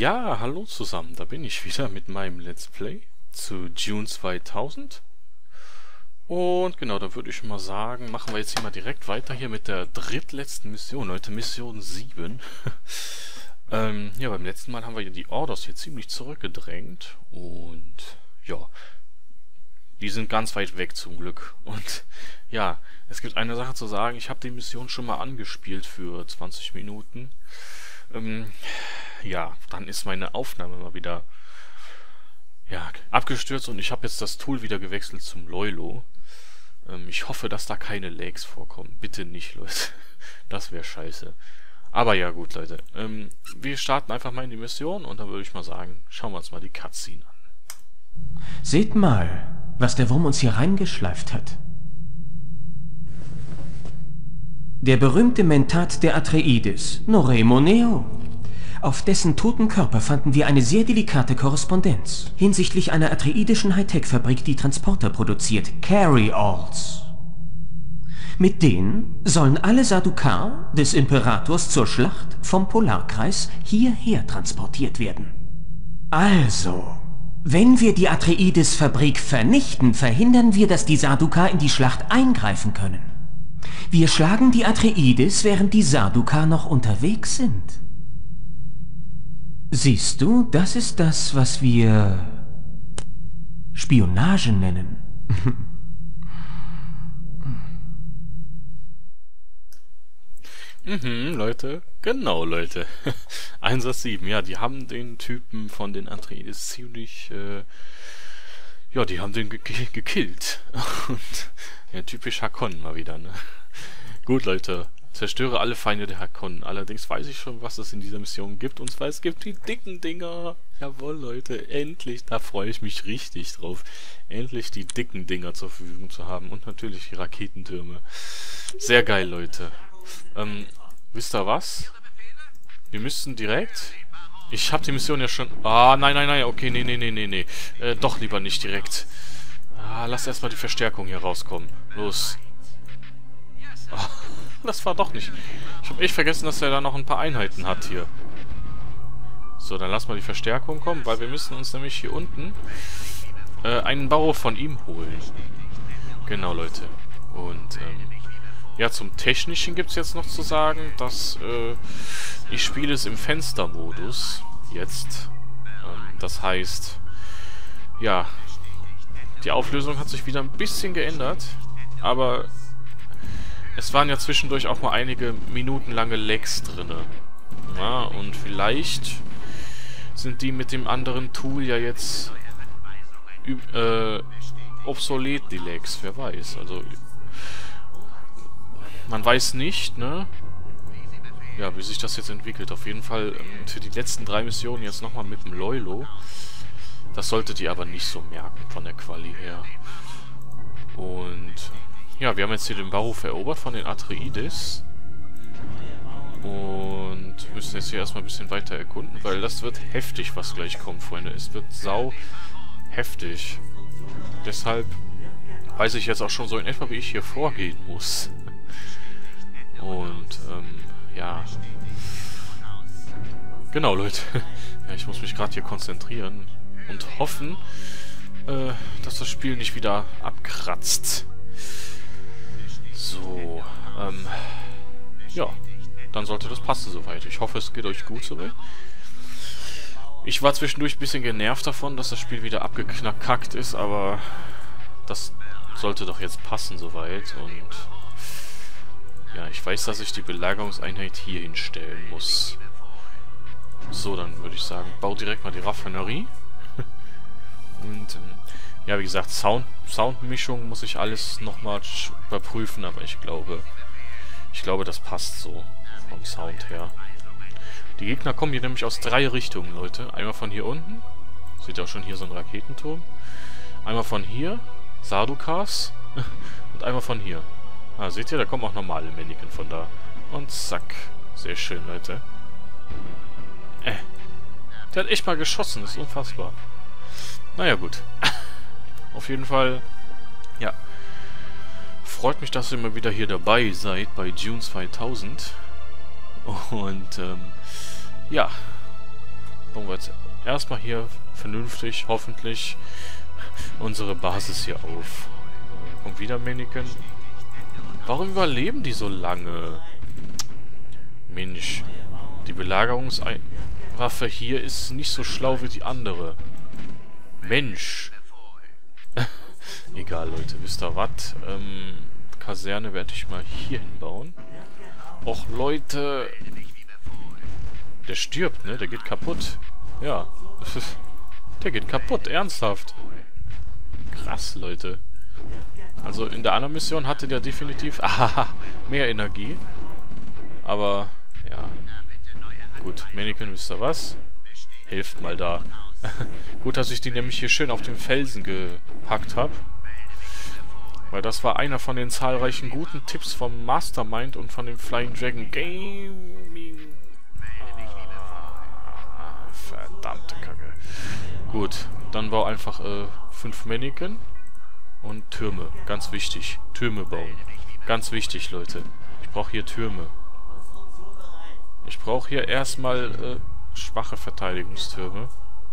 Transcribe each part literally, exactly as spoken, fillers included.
Ja, hallo zusammen, da bin ich wieder mit meinem Let's Play zu Dune zweitausend. Und genau, da würde ich mal sagen, machen wir jetzt hier mal direkt weiter hier mit der drittletzten Mission, Leute, Mission sieben. ähm, ja, beim letzten Mal haben wir ja die Ordos hier ziemlich zurückgedrängt und ja, die sind ganz weit weg zum Glück. Und ja, es gibt eine Sache zu sagen, ich habe die Mission schon mal angespielt für zwanzig Minuten. Ähm, ja, dann ist meine Aufnahme mal wieder ja, abgestürzt und ich habe jetzt das Tool wieder gewechselt zum Loilo. Ähm, ich hoffe, dass da keine Lags vorkommen. Bitte nicht, Leute. Das wäre scheiße. Aber ja, gut, Leute. Ähm, wir starten einfach mal in die Mission und dann würde ich mal sagen, schauen wir uns mal die Cutscene an. Seht mal, was der Wurm uns hier reingeschleift hat. Der berühmte Mentat der Atreides, Noremo Neo. Auf dessen toten Körper fanden wir eine sehr delikate Korrespondenz hinsichtlich einer atreidischen Hightech-Fabrik, die Transporter produziert, Carry-Alls. Mit denen sollen alle Sardaukar des Imperators zur Schlacht vom Polarkreis hierher transportiert werden. Also, wenn wir die Atreides-Fabrik vernichten, verhindern wir, dass die Sardaukar in die Schlacht eingreifen können. Wir schlagen die Atreides, während die Sardaukar noch unterwegs sind. Siehst du, das ist das, was wir Spionage nennen. Mhm, Leute. Genau, Leute. Einsatz sieben. Ja, die haben den Typen von den Atreides ziemlich, äh, ja, die haben den ge ge gekillt. Und, ja, typisch Hakon mal wieder, ne? Gut, Leute. Zerstöre alle Feinde der Hakon. Allerdings weiß ich schon, was es in dieser Mission gibt. Und zwar, es gibt die dicken Dinger. Jawohl, Leute. Endlich. Da freue ich mich richtig drauf. Endlich die dicken Dinger zur Verfügung zu haben. Und natürlich die Raketentürme. Sehr geil, Leute. Ähm, wisst ihr was? Wir müssten direkt... Ich habe die Mission ja schon... Ah, nein, nein, nein. Okay, nee, nee, nee, nee, nee. Äh, doch lieber nicht direkt. Ah, lass erstmal die Verstärkung hier rauskommen. Los. Ah. Das war doch nicht. Ich habe echt vergessen, dass er da noch ein paar Einheiten hat hier. So, dann lass mal die Verstärkung kommen, weil wir müssen uns nämlich hier unten äh, einen Bau von ihm holen. Genau, Leute. Und ähm, ja, zum Technischen gibt es jetzt noch zu sagen, dass äh, ich spiele es im Fenstermodus jetzt. Ähm, das heißt, ja, die Auflösung hat sich wieder ein bisschen geändert, aber es waren ja zwischendurch auch mal einige minutenlange Lags drin. Ja, und vielleicht sind die mit dem anderen Tool ja jetzt äh, obsolet, die Lags. Wer weiß. Also, man weiß nicht, ne? Ja, wie sich das jetzt entwickelt. Auf jeden Fall ähm, für die letzten drei Missionen jetzt nochmal mit dem Loilo. Das solltet ihr aber nicht so merken von der Quali her. Und... ja, wir haben jetzt hier den Bauhof erobert von den Atreides. Und müssen jetzt hier erstmal ein bisschen weiter erkunden, weil das wird heftig, was gleich kommt, Freunde. Es wird sau heftig. Deshalb weiß ich jetzt auch schon so in etwa, wie ich hier vorgehen muss. Und, ähm, ja. Genau, Leute. Ja, ich muss mich gerade hier konzentrieren und hoffen, äh, dass das Spiel nicht wieder abkratzt. So, ähm, ja, dann sollte das passen soweit. Ich hoffe, es geht euch gut soweit. Ich war zwischendurch ein bisschen genervt davon, dass das Spiel wieder abgeknackt ist, aber das sollte doch jetzt passen soweit. Und ja, ich weiß, dass ich die Belagerungseinheit hier hinstellen muss. So, dann würde ich sagen, bau direkt mal die Raffinerie. Und, ähm, ja, wie gesagt, Sound, Soundmischung muss ich alles nochmal überprüfen, aber ich glaube, ich glaube, das passt so vom Sound her. Die Gegner kommen hier nämlich aus drei Richtungen, Leute. Einmal von hier unten, seht ihr auch schon hier so einen Raketenturm. Einmal von hier, Sardaukars, und einmal von hier. Ah, seht ihr, da kommen auch normale Mannequin von da. Und zack, sehr schön, Leute. Äh, der hat echt mal geschossen, das ist unfassbar. Naja, gut. Auf jeden Fall, ja, freut mich, dass ihr immer wieder hier dabei seid bei Dune zweitausend. Und, ähm, ja, bauen wir jetzt erstmal hier vernünftig, hoffentlich, unsere Basis hier auf. Kommt wieder Mannequin. Warum überleben die so lange? Mensch, die Belagerungswaffe hier ist nicht so schlau wie die andere. Mensch. Egal, Leute, wisst ihr was? Ähm, Kaserne werde ich mal hier hinbauen. Och, Leute. Der stirbt, ne? Der geht kaputt. Ja. Der geht kaputt, ernsthaft. Krass, Leute. Also in der anderen Mission hatte der definitiv aha, mehr Energie. Aber, ja. Gut, Mannequin, wisst ihr was? Hilft mal da. Gut, dass ich die nämlich hier schön auf den Felsen gepackt habe. Weil das war einer von den zahlreichen guten Tipps vom Mastermind und von dem Flying Dragon Gaming. Ah, verdammte Kacke. Gut, dann bau einfach äh, fünf Mannequin und Türme. Ganz wichtig. Türme bauen. Ganz wichtig, Leute. Ich brauche hier Türme. Ich brauche hier erstmal äh, schwache Verteidigungstürme.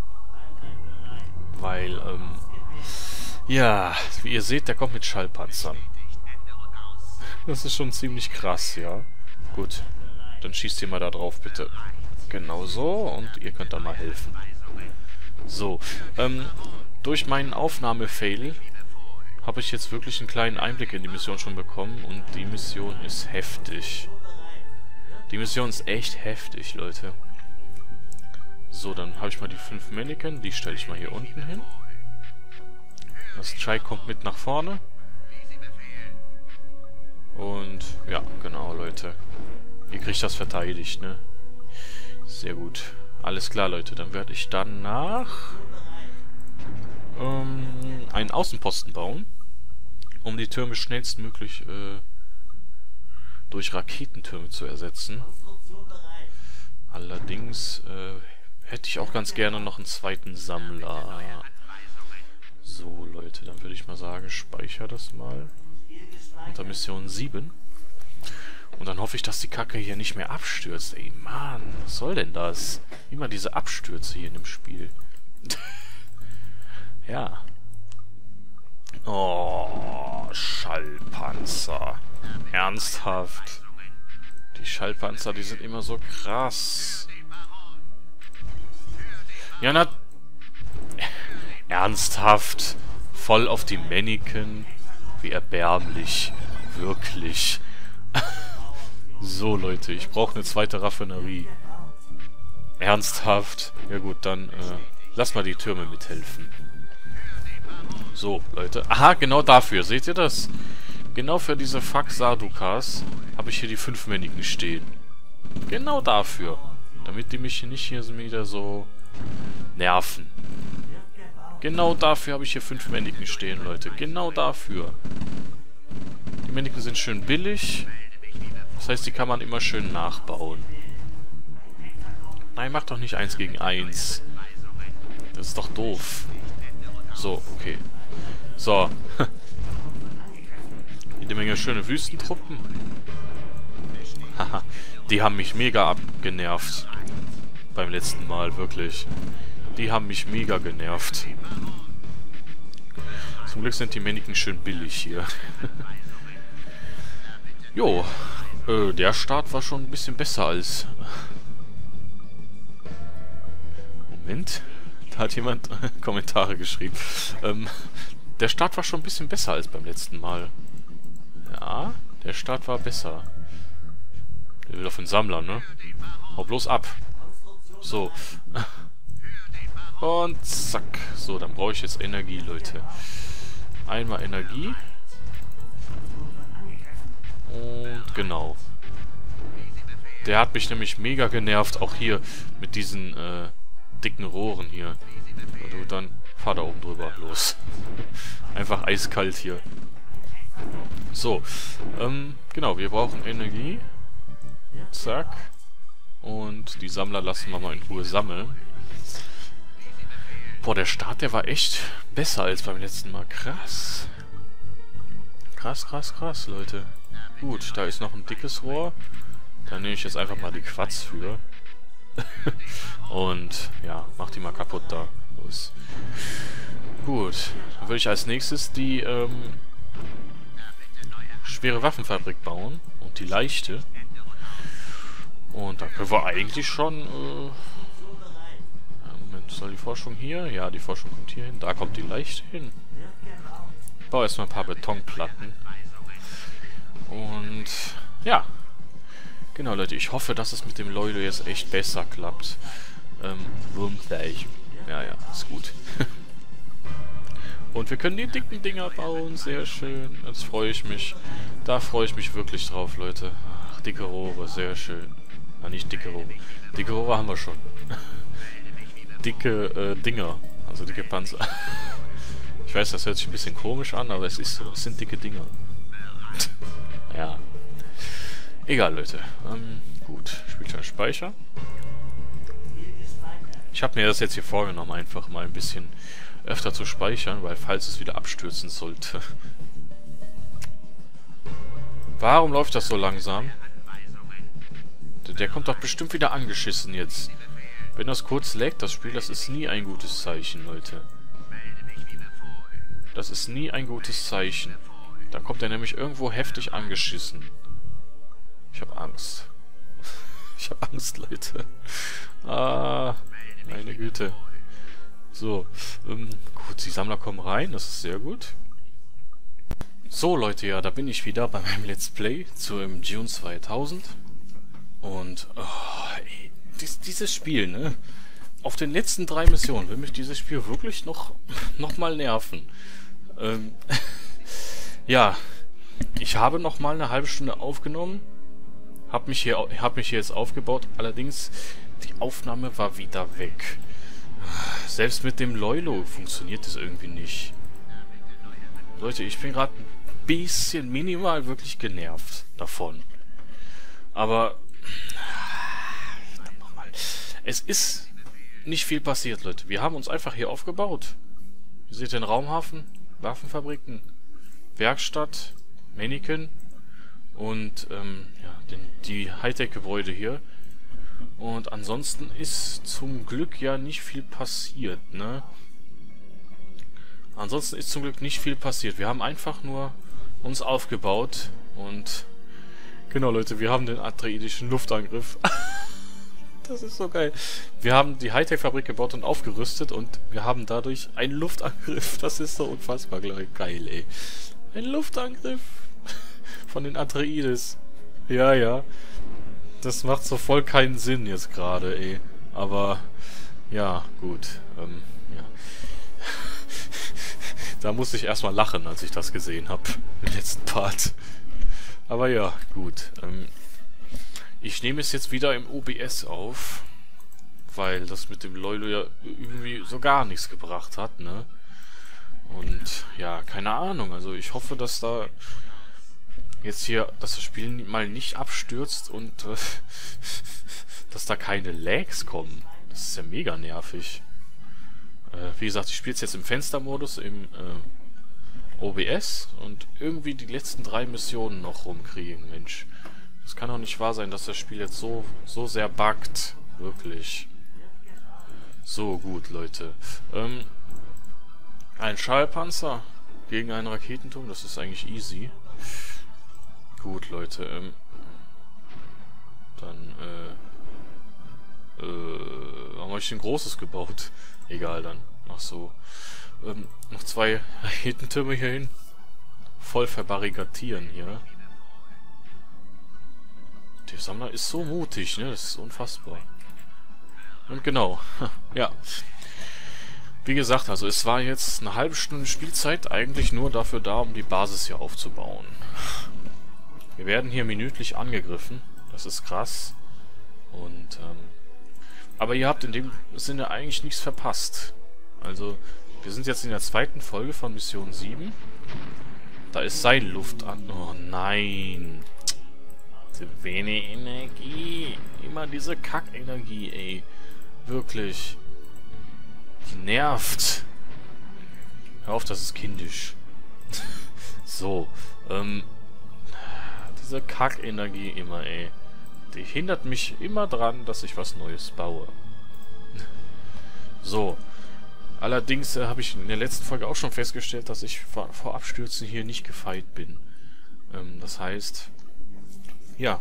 Weil, ähm... ja, wie ihr seht, der kommt mit Schallpanzern. Das ist schon ziemlich krass, ja. Gut, dann schießt ihr mal da drauf, bitte. Genau so, und ihr könnt da mal helfen. So, ähm, durch meinen Aufnahmefail habe ich jetzt wirklich einen kleinen Einblick in die Mission schon bekommen, und die Mission ist heftig. Die Mission ist echt heftig, Leute. So, dann habe ich mal die fünf Mannequin, die stelle ich mal hier unten hin. Das Chai kommt mit nach vorne. Und ja, genau, Leute. Ihr kriegt das verteidigt, ne? Sehr gut. Alles klar, Leute. Dann werde ich danach ähm, einen Außenposten bauen, um die Türme schnellstmöglich äh, durch Raketentürme zu ersetzen. Allerdings äh, hätte ich auch ganz gerne noch einen zweiten Sammler. So, Leute, dann würde ich mal sagen, speichere das mal unter Mission sieben. Und dann hoffe ich, dass die Kacke hier nicht mehr abstürzt. Ey, Mann, was soll denn das? Immer diese Abstürze hier in dem Spiel. Ja. Oh, Schallpanzer. Ernsthaft. Die Schallpanzer, die sind immer so krass. Ja, na... Ernsthaft. Voll auf die Mannequin. Wie erbärmlich. Wirklich. So, Leute, ich brauche eine zweite Raffinerie. Ernsthaft? Ja gut, dann äh, lass mal die Türme mithelfen. So, Leute. Aha, genau dafür. Seht ihr das? Genau für diese Fuck Sardukas habe ich hier die fünf Mannequin stehen. Genau dafür. Damit die mich nicht hier wieder so nerven. Genau dafür habe ich hier fünf Mannequin stehen, Leute. Genau dafür. Die Mannequin sind schön billig. Das heißt, die kann man immer schön nachbauen. Nein, mach doch nicht eins gegen eins. Das ist doch doof. So, okay. So. Jede Menge schöne Wüstentruppen. Haha. Die haben mich mega abgenervt. Beim letzten Mal, wirklich. Die haben mich mega genervt. Zum Glück sind die Mannequin schön billig hier. Jo. Äh, der Start war schon ein bisschen besser als... Moment. Da hat jemand Kommentare geschrieben. Ähm, der Start war schon ein bisschen besser als beim letzten Mal. Ja, der Start war besser. Der will auf den Sammler, ne? Hau bloß ab. So. Und zack. So, dann brauche ich jetzt Energie, Leute. Einmal Energie. Und genau. Der hat mich nämlich mega genervt, auch hier mit diesen äh, dicken Rohren hier. Also dann fahr da oben drüber, los. Einfach eiskalt hier. So, ähm, genau, wir brauchen Energie. Zack. Und die Sammler lassen wir mal in Ruhe sammeln. Boah, der Start, der war echt besser als beim letzten Mal. Krass. Krass, krass, krass, Leute. Gut, da ist noch ein dickes Rohr. Da nehme ich jetzt einfach mal die Quatz für. Und ja, mach die mal kaputt da. Los. Gut, dann würde ich als nächstes die ähm, schwere Waffenfabrik bauen und die leichte. Und da können wir eigentlich schon... Äh, Moment, soll die Forschung hier? Ja, die Forschung kommt hier hin. Da kommt die leichte hin. Ich baue erstmal ein paar Betonplatten. Und ja. Genau, Leute, ich hoffe, dass es mit dem Loilo jetzt echt besser klappt. Ähm, Rumfleisch. Ja, ja, ist gut. Und wir können die dicken Dinger bauen. Sehr schön. Jetzt freue ich mich. Da freue ich mich wirklich drauf, Leute. Ach, dicke Rohre, sehr schön. Ah, nicht dicke Rohre. Dicke Rohre haben wir schon. Dicke äh, Dinger. Also dicke Panzer. Ich weiß, das hört sich ein bisschen komisch an, aber es ist so. Es sind dicke Dinger. Ja. Egal, Leute. Ähm, gut. Spielstand Speicher. Ich habe mir das jetzt hier vorgenommen, einfach mal ein bisschen öfter zu speichern, weil falls es wieder abstürzen sollte. Warum läuft das so langsam? Der, der kommt doch bestimmt wieder angeschissen jetzt. Wenn das kurz laggt, das Spiel, das ist nie ein gutes Zeichen, Leute. Das ist nie ein gutes Zeichen. Dann kommt er nämlich irgendwo heftig angeschissen. Ich habe Angst. Ich habe Angst, Leute. Ah, meine Güte. So, ähm, gut, die Sammler kommen rein, das ist sehr gut. So, Leute, ja, da bin ich wieder bei meinem Let's Play zu im Dune zweitausend. Und, oh, ey, dies, dieses Spiel, ne? Auf den letzten drei Missionen will mich dieses Spiel wirklich noch, noch mal nerven. Ähm, ja, ich habe noch mal eine halbe Stunde aufgenommen. Hab mich hier, hab mich hier jetzt aufgebaut, allerdings die Aufnahme war wieder weg. Selbst mit dem Loilo funktioniert das irgendwie nicht. Leute, ich bin gerade ein bisschen minimal wirklich genervt davon. Aber nochmal. Es ist nicht viel passiert, Leute. Wir haben uns einfach hier aufgebaut. Ihr seht den Raumhafen, Waffenfabriken, Werkstatt, Mannequin und ähm, ja, den, die Hightech-Gebäude hier. Und ansonsten ist zum Glück ja nicht viel passiert, ne? Ansonsten ist zum Glück nicht viel passiert. Wir haben einfach nur uns aufgebaut und genau, Leute, wir haben den atreidischen Luftangriff. Das ist so geil. Wir haben die Hightech-Fabrik gebaut und aufgerüstet und wir haben dadurch einen Luftangriff. Das ist so unfassbar geil, ey. Ein Luftangriff von den Atreides. Ja, ja. Das macht so voll keinen Sinn jetzt gerade, ey. Aber, ja, gut. Ähm, ja. Da musste ich erstmal lachen, als ich das gesehen habe. Im letzten Part. Aber ja, gut. Ähm, ich nehme es jetzt wieder im O B S auf. Weil das mit dem Loilo ja irgendwie so gar nichts gebracht hat, ne? Und, ja, keine Ahnung. Also ich hoffe, dass da jetzt hier, dass das Spiel mal nicht abstürzt und äh, dass da keine Lags kommen. Das ist ja mega nervig. Äh, wie gesagt, ich spiele es jetzt im Fenstermodus, im äh, O B S und irgendwie die letzten drei Missionen noch rumkriegen, Mensch. Das kann doch nicht wahr sein, dass das Spiel jetzt so, so sehr buggt. Wirklich. So, gut, Leute. Ähm, ein Schallpanzer gegen einen Raketenturm, das ist eigentlich easy. Gut, Leute, ähm, dann, äh, äh, warum habe ich ein großes gebaut? Egal, dann, ach so, ähm, noch zwei Raketentürme hier hin, voll verbarrikadieren hier. Der Sammler ist so mutig, ne, das ist unfassbar. Und genau, ja. Wie gesagt, also es war jetzt eine halbe Stunde Spielzeit eigentlich nur dafür da, um die Basis hier aufzubauen. Wir werden hier minütlich angegriffen. Das ist krass. Und, ähm, aber ihr habt in dem Sinne eigentlich nichts verpasst. Also, wir sind jetzt in der zweiten Folge von Mission sieben. Da ist Seilluft an. Oh nein. Zu wenig Energie. Immer diese Kackenergie, ey. Wirklich. Die nervt. Hör auf, das ist kindisch. So, ähm... diese Kackenergie immer, ey. Die hindert mich immer dran, dass ich was Neues baue. So. Allerdings äh, habe ich in der letzten Folge auch schon festgestellt, dass ich vor, vor Abstürzen hier nicht gefeit bin. Ähm, das heißt... Ja.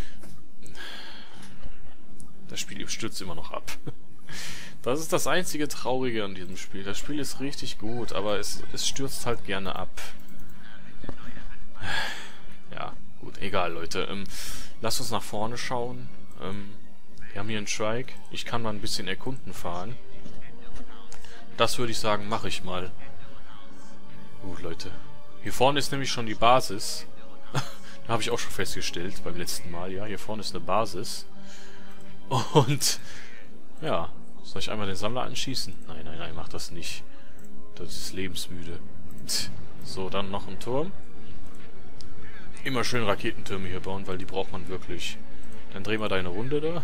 Das Spiel stürzt immer noch ab. Das ist das einzige Traurige an diesem Spiel. Das Spiel ist richtig gut, aber es, es stürzt halt gerne ab. Ja, gut, egal, Leute. Ähm, lasst uns nach vorne schauen. Ähm, wir haben hier einen Trike. Ich kann mal ein bisschen erkunden fahren. Das würde ich sagen, mache ich mal. Gut, Leute. Hier vorne ist nämlich schon die Basis. Da habe ich auch schon festgestellt beim letzten Mal. Ja, hier vorne ist eine Basis. Und ja, soll ich einmal den Sammler anschießen? Nein, nein, nein, mach das nicht. Das ist lebensmüde. So, dann noch ein Turm. Immer schön Raketentürme hier bauen, weil die braucht man wirklich. Dann drehen wir da eine Runde da.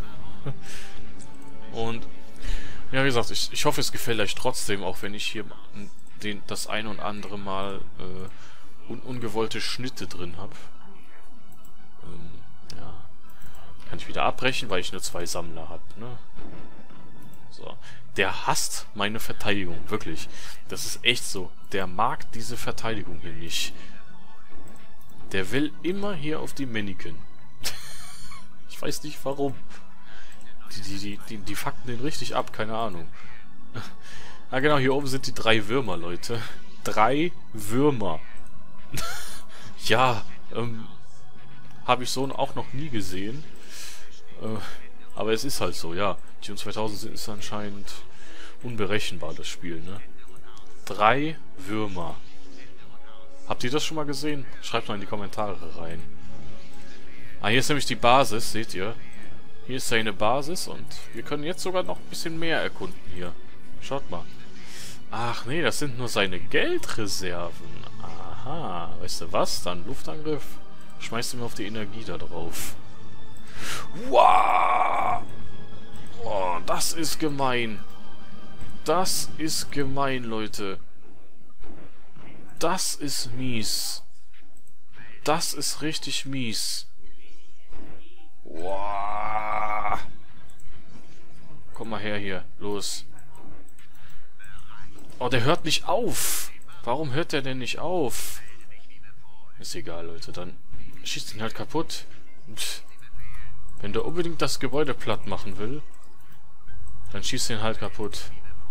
Und ja, wie gesagt, ich, ich hoffe, es gefällt euch trotzdem, auch wenn ich hier den, das ein und andere Mal äh, un ungewollte Schnitte drin habe. Ähm, ja. Kann ich wieder abbrechen, weil ich nur zwei Sammler habe, ne? So. Der hasst meine Verteidigung, wirklich. Das ist echt so. Der mag diese Verteidigung hier nicht. Der will immer hier auf die Mannequin. Ich weiß nicht warum. Die, die, die, die, die fucken den richtig ab, keine Ahnung. Ah genau, hier oben sind die drei Würmer, Leute. Drei Würmer. Ja, ähm, habe ich so auch noch nie gesehen. Äh, aber es ist halt so, ja. Dune zweitausend ist anscheinend unberechenbar, das Spiel, ne? Drei Würmer. Habt ihr das schon mal gesehen? Schreibt mal in die Kommentare rein. Ah, hier ist nämlich die Basis, seht ihr? Hier ist eine Basis und wir können jetzt sogar noch ein bisschen mehr erkunden hier. Schaut mal. Ach nee, das sind nur seine Geldreserven. Aha, weißt du was? Dann Luftangriff. Schmeißt ihm auf die Energie da drauf. Wow! Oh, das ist gemein. Das ist gemein, Leute. Das ist mies. Das ist richtig mies. Wow. Komm mal her hier. Los. Oh, der hört nicht auf. Warum hört der denn nicht auf? Ist egal, Leute. Dann schießt ihn halt kaputt. Pff. Wenn der unbedingt das Gebäude platt machen will, dann schießt ihn halt kaputt.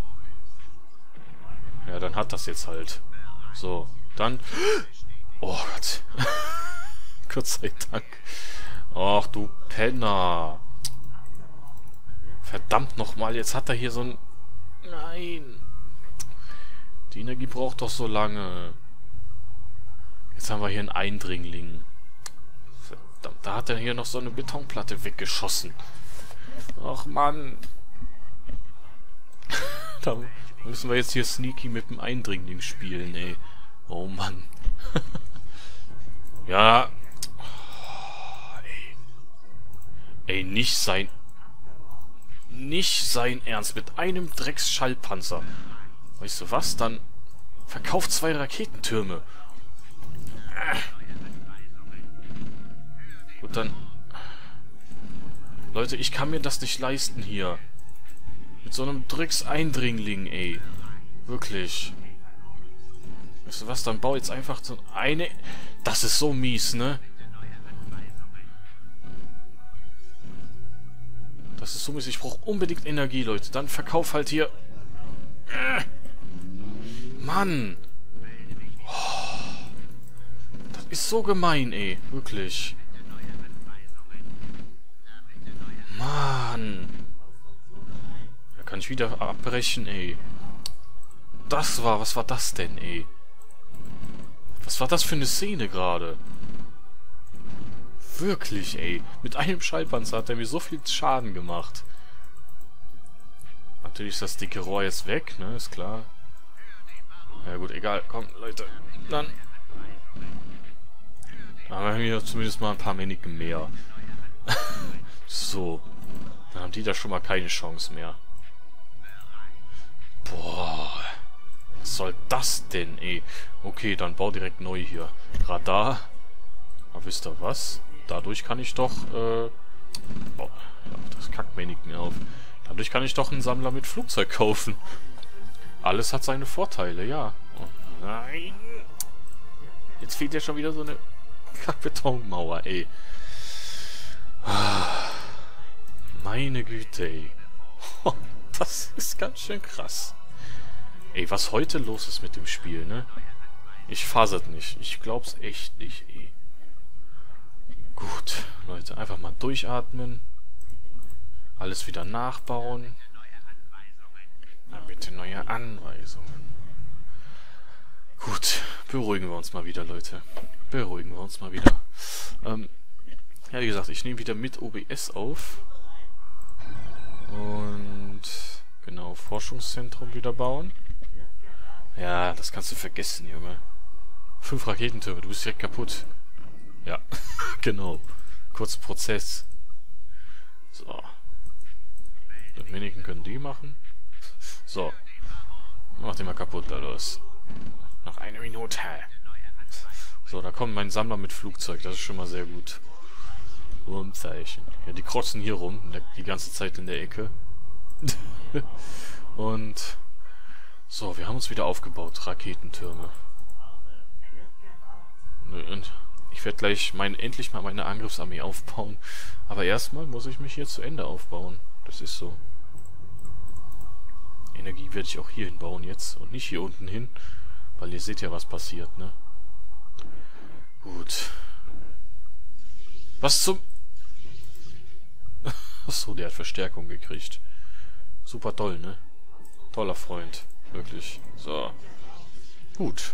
Ja, dann hat das jetzt halt. So, dann... Oh Gott. Gott sei Dank. Ach du Penner. Verdammt nochmal, jetzt hat er hier so ein... Nein. Die Energie braucht doch so lange. Jetzt haben wir hier einen Eindringling. Verdammt, da hat er hier noch so eine Betonplatte weggeschossen. Ach Mann. Da müssen wir jetzt hier sneaky mit dem Eindringling spielen, ey. Oh Mann. Ja. Oh, ey. ey, nicht sein... Nicht sein Ernst. Mit einem Drecksschallpanzer. Weißt du was? Dann verkauft zwei Raketentürme. Gut, dann... Leute, ich kann mir das nicht leisten hier. Mit so einem Dreckseindringling, ey. Wirklich. Weißt du was? Dann bau jetzt einfach so eine... Das ist so mies, ne? Das ist so mies. Ich brauche unbedingt Energie, Leute. Dann verkauf halt hier... Mann! Oh, das ist so gemein, ey. Wirklich. Mann! Da kann ich wieder abbrechen, ey. Das war... Was war das denn, ey? Was war das für eine Szene gerade? Wirklich, ey. Mit einem Schallpanzer hat er mir so viel Schaden gemacht. Natürlich ist das dicke Rohr jetzt weg, ne? Ist klar. Ja gut, egal. Komm, Leute. Dann... Aber wir haben hier zumindest mal ein paar Männchen mehr. So. Dann haben die da schon mal keine Chance mehr. Boah. Was soll das denn, ey? Okay, dann bau direkt neu hier. Radar. Aber wisst ihr was? Dadurch kann ich doch äh, Boah, das kackt mir nicht mehr auf. Dadurch kann ich doch einen Sammler mit Flugzeug kaufen. Alles hat seine Vorteile, ja. Oh nein. Jetzt fehlt ja schon wieder so eine Kackbetonmauer, ey. Meine Güte, ey. Das ist ganz schön krass. Ey, was heute los ist mit dem Spiel, ne? Ich fasert nicht. Ich glaub's echt nicht, ey. Gut, Leute, einfach mal durchatmen. Alles wieder nachbauen. Na bitte, neue Anweisungen. Gut, beruhigen wir uns mal wieder, Leute. Beruhigen wir uns mal wieder. Ähm, ja, wie gesagt, ich nehme wieder mit O B S auf. Und genau, Forschungszentrum wieder bauen. Ja, das kannst du vergessen, Junge. Fünf Raketentürme, du bist direkt kaputt. Ja, genau. Kurzer Prozess. So. Den wenigen können die machen. So. Mach den mal kaputt, da los. Noch eine Minute. So, da kommt mein Sammler mit Flugzeug. Das ist schon mal sehr gut. Wurmzeichen. Ja, die krotzen hier rum. Die ganze Zeit in der Ecke. Und... So, wir haben uns wieder aufgebaut. Raketentürme. Und ich werde gleich mein, endlich mal meine Angriffsarmee aufbauen. Aber erstmal muss ich mich hier zu Ende aufbauen. Das ist so. Energie werde ich auch hier hinbauen jetzt. Und nicht hier unten hin. Weil ihr seht ja, was passiert, ne? Gut. Was zum... Achso, der hat Verstärkung gekriegt. Super toll, ne? Toller Freund. Wirklich. So. Gut.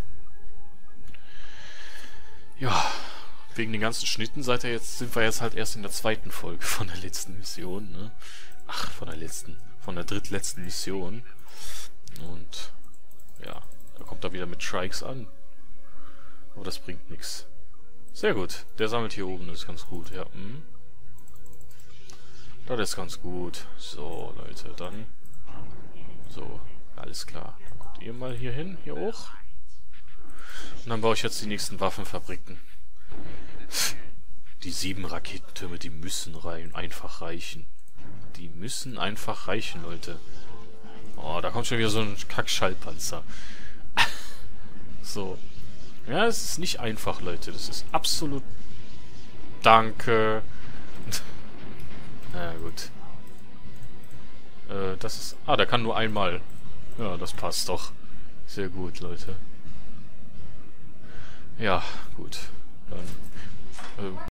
Ja. Wegen den ganzen Schnitten seid ihr jetzt, sind wir jetzt halt erst in der zweiten Folge von der letzten Mission, ne? Ach, von der letzten. Von der drittletzten Mission. Und ja, da kommt er wieder mit Shrikes an. Aber das bringt nichts. Sehr gut. Der sammelt hier oben, das ist ganz gut, ja. Hm. Das ist ganz gut. So, Leute, dann... So, alles klar. Dann kommt ihr mal hier hin, hier hoch. Und dann baue ich jetzt die nächsten Waffenfabriken. Die sieben Raketentürme, die müssen rein, einfach reichen. Die müssen einfach reichen, Leute. Oh, da kommt schon wieder so ein Kack-Schallpanzer. So. Ja, es ist nicht einfach, Leute. Das ist absolut... Danke. Na gut. Äh, das ist... Ah, der kann nur einmal. Ja, das passt doch. Sehr gut, Leute. Ja, gut. Dann... Äh,